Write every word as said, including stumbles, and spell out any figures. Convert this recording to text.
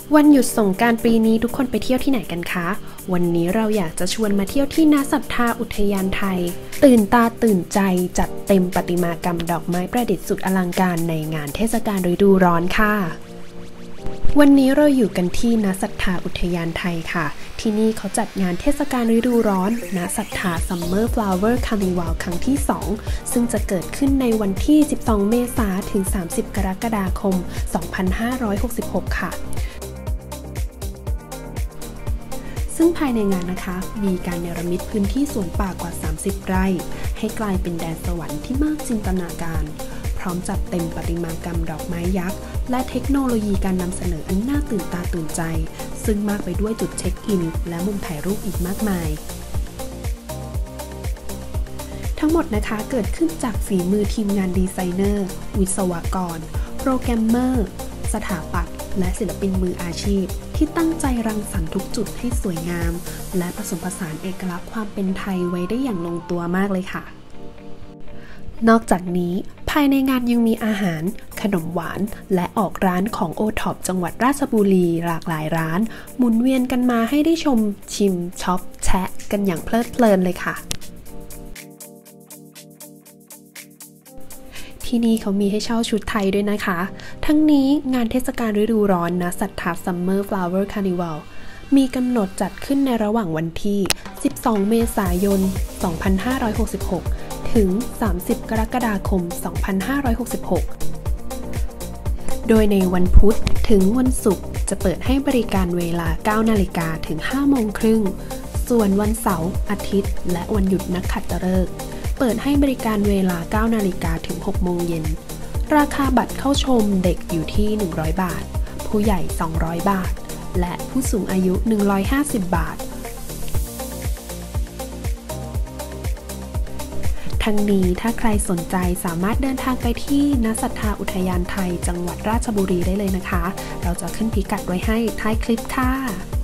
วันหยุดสงกรานต์ปีนี้ทุกคนไปเที่ยวที่ไหนกันคะวันนี้เราอยากจะชวนมาเที่ยวที่ณศรัทธาอุทยานไทยตื่นตาตื่นใจจัดเต็มประติมากรรมดอกไม้ประดิษฐ์สุดอลังการในงานเทศกาลฤดูร้อนค่ะวันนี้เราอยู่กันที่ณศรัทธาอุทยานไทยค่ะที่นี่เขาจัดงานเทศกาลฤดูร้อนณศรัทธา Summer Flower Carnival ครั้งที่สองซึ่งจะเกิดขึ้นในวันที่สิบสองเมษายนถึงสามสิบกรกฎาคมสองพันห้าร้อยหกสิบหกค่ะซึ่งภายในงานนะคะมีการเนรมิตพื้นที่สวนป่ากว่าสามสิบไร่ให้กลายเป็นแดนสวรรค์ที่มากจินตนาการพร้อมจัดเต็มประติมากรรมดอกไม้ยักษ์และเทคโนโลยีการนำเสนออันน่าตื่นตาตื่นใจซึ่งมากไปด้วยจุดเช็คอินและมุมถ่ายรูปอีกมากมายทั้งหมดนะคะเกิดขึ้นจากฝีมือทีมงานดีไซเนอร์วิศวกรโปรแกรมเมอร์สถาปัตย์และศิลปินมืออาชีพที่ตั้งใจรังสรรค์ทุกจุดให้สวยงามและผสมผสานเอกลักษณ์ความเป็นไทยไว้ได้อย่างลงตัวมากเลยค่ะนอกจากนี้ภายในงานยังมีอาหารขนมหวานและออกร้านของโอท็อปจังหวัดราชบุรีหลากหลายร้านหมุนเวียนกันมาให้ได้ชมชิมช็อปแชะกันอย่างเพลิดเพลินเลยค่ะที่นี่เขามีให้เช่าชุดไทยด้วยนะคะทั้งนี้งานเทศกาลฤดูร้อนณศรัทธา Summer Flower Carnival มีกำหนดจัดขึ้นในระหว่างวันที่สิบสองเมษายนสองพันห้าร้อยหกสิบหกถึงสามสิบกรกฎาคมสองพันห้าร้อยหกสิบหกโดยในวันพุธถึงวันศุกร์จะเปิดให้บริการเวลาเก้านาฬิกาถึงห้าโมงครึ่งส่วนวันเสาร์อาทิตย์และวันหยุดนักขัตฤกษ์เปิดให้บริการเวลาเก้านาฬิกาถึงหกโมงเย็นราคาบัตรเข้าชมเด็กอยู่ที่หนึ่งร้อยบาทผู้ใหญ่สองร้อยบาทและผู้สูงอายุหนึ่งร้อยห้าสิบบาททั้งนี้ถ้าใครสนใจสามารถเดินทางไปที่ณศรัทธาอุทยานไทยจังหวัดราชบุรีได้เลยนะคะเราจะขึ้นพิกัดไว้ให้ท้ายคลิปค่ะ